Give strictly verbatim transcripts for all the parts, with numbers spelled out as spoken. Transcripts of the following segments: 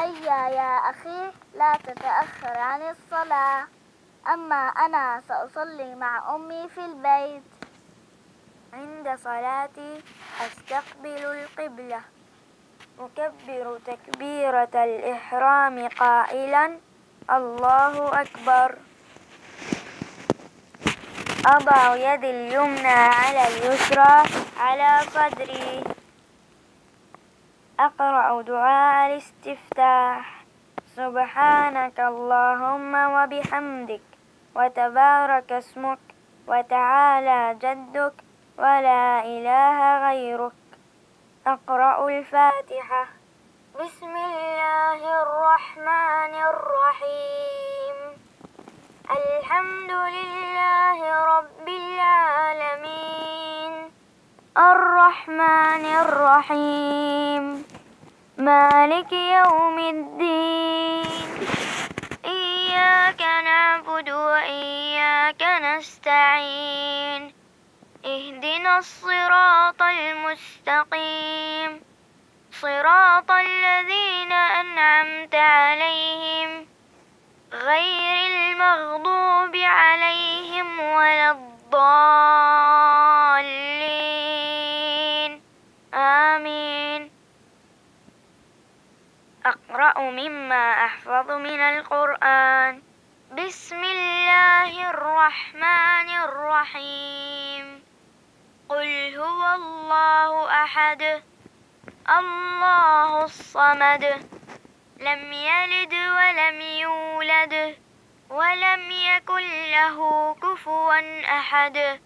هيا يا أخي لا تتأخر عن الصلاة. أما أنا سأصلي مع أمي في البيت. عند صلاتي أستقبل القبلة، أكبر تكبيرة الإحرام قائلا الله أكبر. أضع يدي اليمنى على اليسرى على صدري. أقرأ دعاء الاستفتاح: سبحانك اللهم وبحمدك وتبارك اسمك وتعالى جدك ولا إله غيرك. أقرأ الفاتحة. بسم الله الرحمن الرحيم. الحمد لله رب العالمين الرحمن الرحيم مالك يوم الدين. إياك نعبد وإياك نستعين. اهدنا الصراط المستقيم صراط الذين أنعمت عليهم غير المغضوب عليهم ولا الضالين آمين. أقرأ مما أحفظ من القرآن. بسم الله الرحمن الرحيم. قل هو الله أحد الله الصمد لم يلد ولم يولد ولم يكن له كفوا أحد.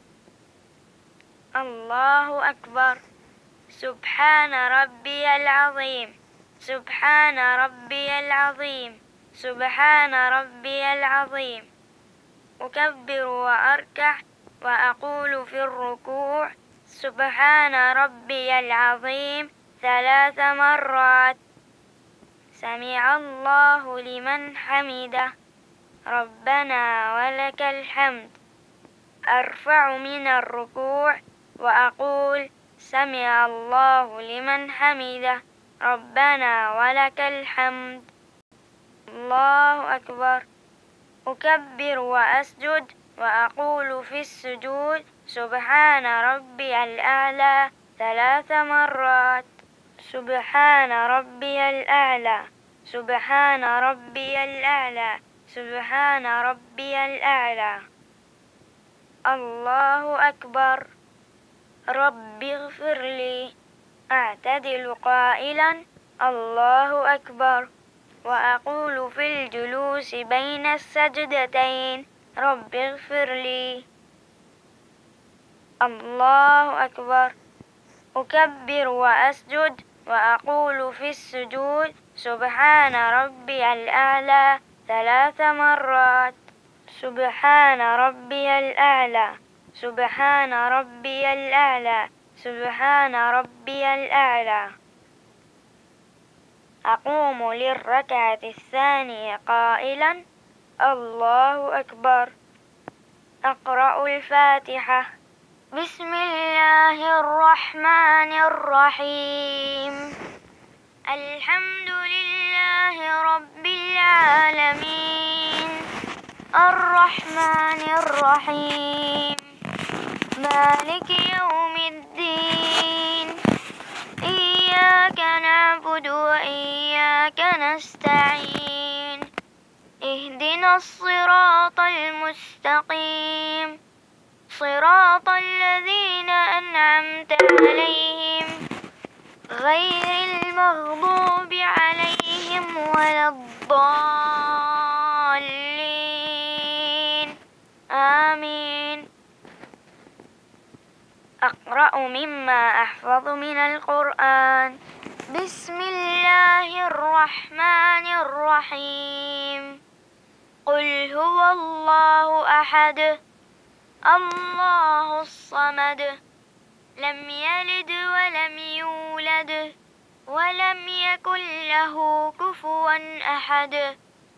الله أكبر. سبحان ربي العظيم سبحان ربي العظيم سبحان ربي العظيم. أكبر وأركع وأقول في الركوع سبحان ربي العظيم ثلاث مرات. سمع الله لمن حمده ربنا ولك الحمد. أرفع من الركوع وأقول سمع الله لمن حمده ربنا ولك الحمد. الله أكبر. أكبر وأسجد وأقول في السجود سبحان ربي الأعلى ثلاث مرات. سبحان ربي الأعلى سبحان ربي الأعلى سبحان ربي الأعلى. الله أكبر. رب اغفر لي. أعتدل قائلا الله أكبر وأقول في الجلوس بين السجدتين رب اغفر لي. الله أكبر. أكبر وأسجد وأقول في السجود سبحان ربي الأعلى ثلاث مرات. سبحان ربي الأعلى سبحان ربي الأعلى سبحان ربي الأعلى. أقوم للركعة الثانية قائلا الله أكبر. أقرأ الفاتحة. بسم الله الرحمن الرحيم. الحمد لله رب العالمين الرحمن الرحيم مالك يوم الدين. إياك نعبد وإياك نستعين. اهدنا الصراط المستقيم صراط الذين أنعمت عليهم غير المغضوب عليهم ولا الضالين آمين. أقرأ مما أحفظ من القرآن. بسم الله الرحمن الرحيم. قل هو الله أحد الله الصمد لم يلد ولم يولد ولم يكن له كفوا أحد.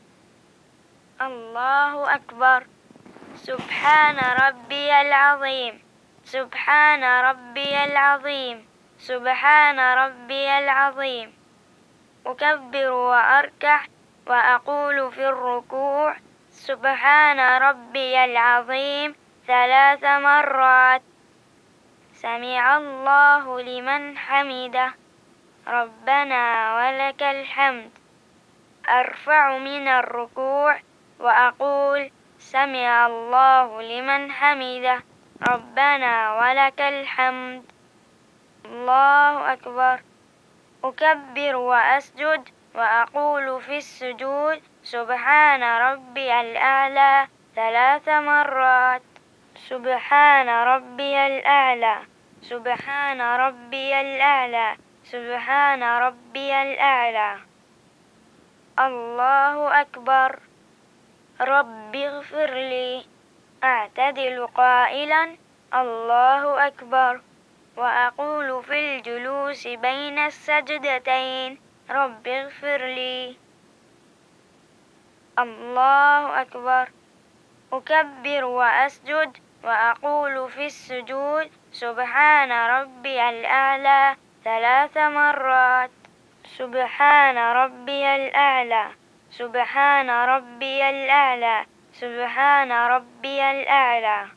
الله أكبر. سبحان ربي العظيم سبحان ربي العظيم سبحان ربي العظيم. أكبر وأركع وأقول في الركوع سبحان ربي العظيم ثلاث مرات. سمع الله لمن حمده ربنا ولك الحمد. أرفع من الركوع وأقول سمع الله لمن حمده ربنا ولك الحمد. الله أكبر. أكبر وأسجد وأقول في السجود سبحان ربي الأعلى ثلاث مرات. سبحان ربي الأعلى سبحان ربي الأعلى سبحان ربي الأعلى. الله أكبر. رب اغفر لي. أعتدل قائلا الله أكبر وأقول في الجلوس بين السجدتين رب اغفر لي. الله أكبر. أكبر وأسجد وأقول في السجود سبحان ربي الأعلى ثلاث مرات. سبحان ربي الأعلى سبحان ربي الأعلى سبحان ربي الأعلى.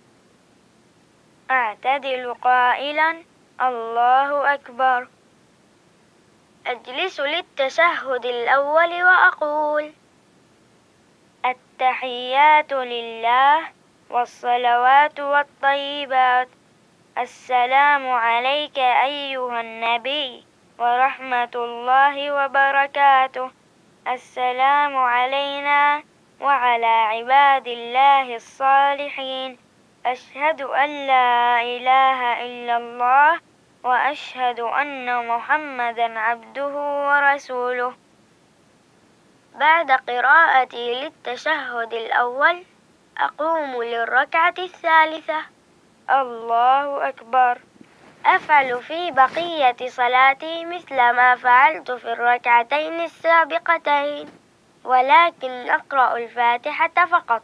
أعتدل قائلا الله أكبر. أجلس للتشهد الأول وأقول التحيات لله والصلوات والطيبات. السلام عليك أيها النبي ورحمة الله وبركاته. السلام علينا وعلى عباد الله الصالحين. أشهد أن لا إله إلا الله وأشهد أن محمدا عبده ورسوله. بعد قراءتي للتشهد الأول أقوم للركعة الثالثة. الله أكبر. أفعل في بقية صلاتي مثل ما فعلت في الركعتين السابقتين، ولكن أقرأ الفاتحة فقط.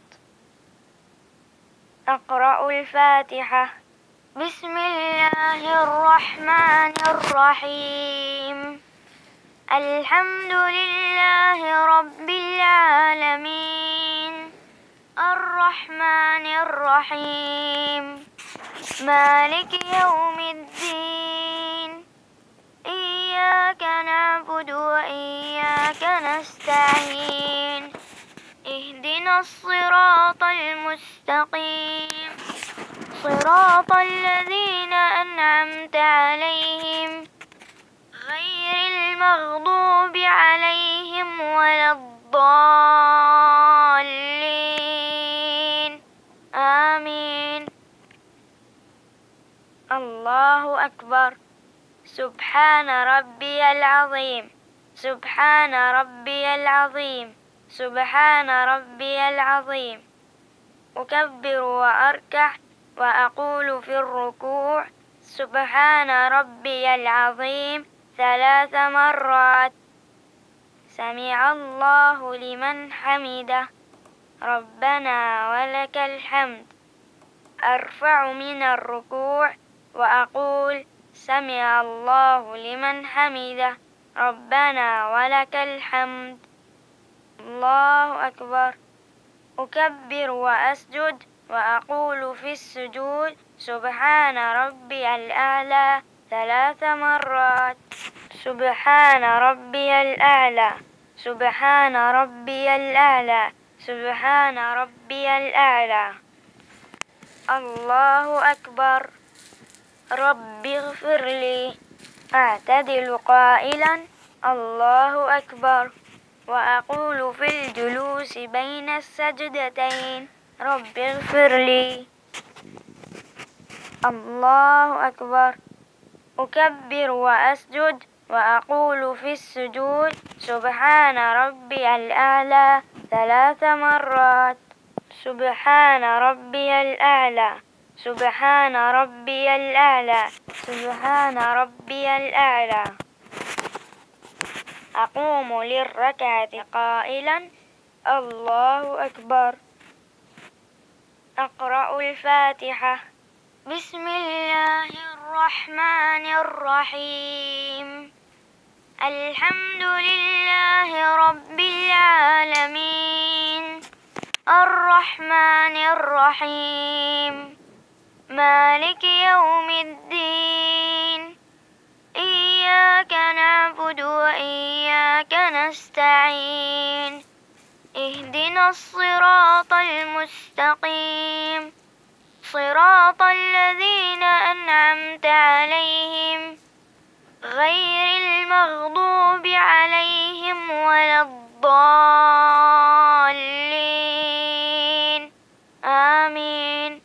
أقرأ الفاتحة. بسم الله الرحمن الرحيم. الحمد لله رب العالمين الرحمن الرحيم مالك يوم الدين. إياك نعبد وإياك نستعين. اهدنا الصراط المستقيم صراط الذين أنعمت عليهم غير المغضوب عليهم ولا الضالين. آمين. الله أكبر. سبحان ربي العظيم سبحان ربي العظيم سبحان ربي العظيم. أكبر وأركع وأقول في الركوع سبحان ربي العظيم ثلاث مرات. سمع الله لمن حمده ربنا ولك الحمد. أرفع من الركوع وأقول سمع الله لمن حمده ربنا ولك الحمد. الله أكبر. أكبر وأسجد وأقول في السجود سبحان ربي الأعلى ثلاث مرات. سبحان ربي الأعلى سبحان ربي الأعلى سبحان ربي الأعلى. الله أكبر. رب اغفر لي. أعتدل قائلا الله أكبر وأقول في الجلوس بين السجدتين رب اغفر لي. الله أكبر. أكبر وأسجد وأقول في السجود سبحان ربي الأعلى ثلاث مرات. سبحان ربي الأعلى سبحان ربي الأعلى سبحان ربي الأعلى. أقوم للركعة قائلا الله أكبر. أقرأ الفاتحة. بسم الله الرحمن الرحيم الحمد لله رب العالمين الرحمن الرحيم مالك يوم الدين إياك نعبد وإياك نستعين اهدنا الصراط المستقيم صراط الذين أنعمت عليهم غير المغضوب عليهم ولا الضالين آمين.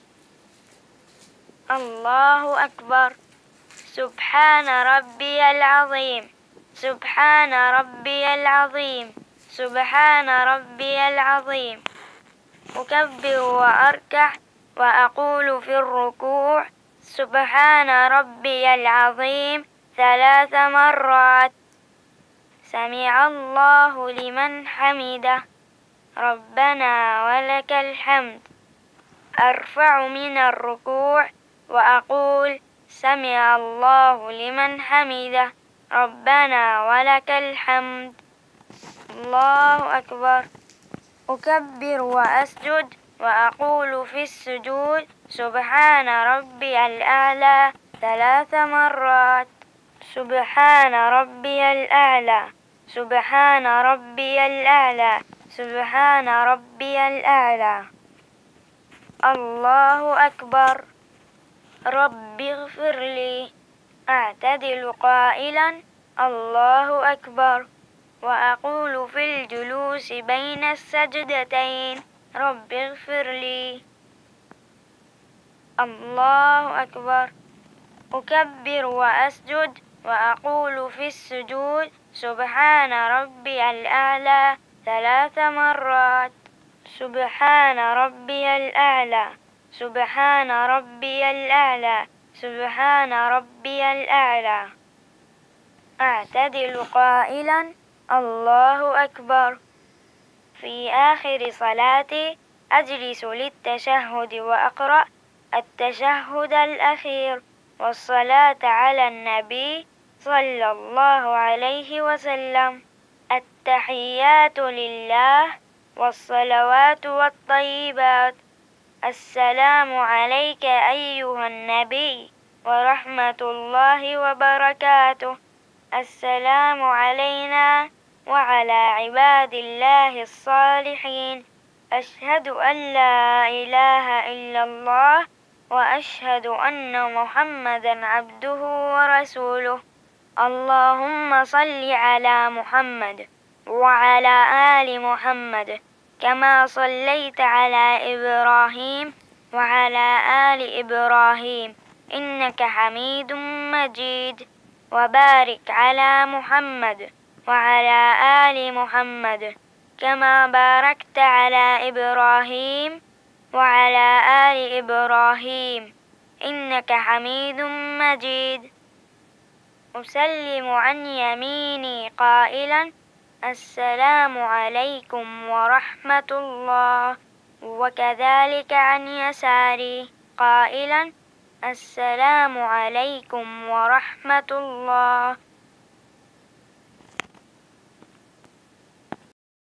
الله أكبر. سبحان ربي العظيم سبحان ربي العظيم سبحان ربي العظيم. أكبر وأركع وأقول في الركوع سبحان ربي العظيم ثلاث مرات. سمع الله لمن حمده ربنا ولك الحمد. أرفع من الركوع وأقول سمع الله لمن حمده ربنا ولك الحمد. الله أكبر. أكبر وأسجد وأقول في السجود سبحان ربي الأعلى ثلاث مرات. سبحان ربي الأعلى سبحان ربي الأعلى سبحان ربي الأعلى. الله أكبر. رب اغفر لي. أعتدل قائلا الله أكبر وأقول في الجلوس بين السجدتين رب اغفر لي. الله أكبر. أكبر وأسجد وأقول في السجود سبحان ربي الأعلى ثلاث مرات. سبحان ربي الأعلى سبحان ربي الأعلى سبحان ربي الأعلى. أعتدل قائلا الله أكبر. في آخر صلاتي أجلس للتشهد وأقرأ التشهد الأخير والصلاة على النبي صلى الله عليه وسلم. التحيات لله والصلوات والطيبات. السلام عليك أيها النبي ورحمة الله وبركاته. السلام علينا وعلى عباد الله الصالحين. أشهد أن لا إله إلا الله وأشهد أن محمدا عبده ورسوله. اللهم صل على محمد وعلى آل محمد كما صليت على إبراهيم وعلى آل إبراهيم إنك حميد مجيد. وبارك على محمد وعلى آل محمد كما باركت على إبراهيم وعلى آل إبراهيم إنك حميد مجيد. أسلم عن يميني قائلا السلام عليكم ورحمة الله. وكذلك عن يساري قائلا السلام عليكم ورحمة الله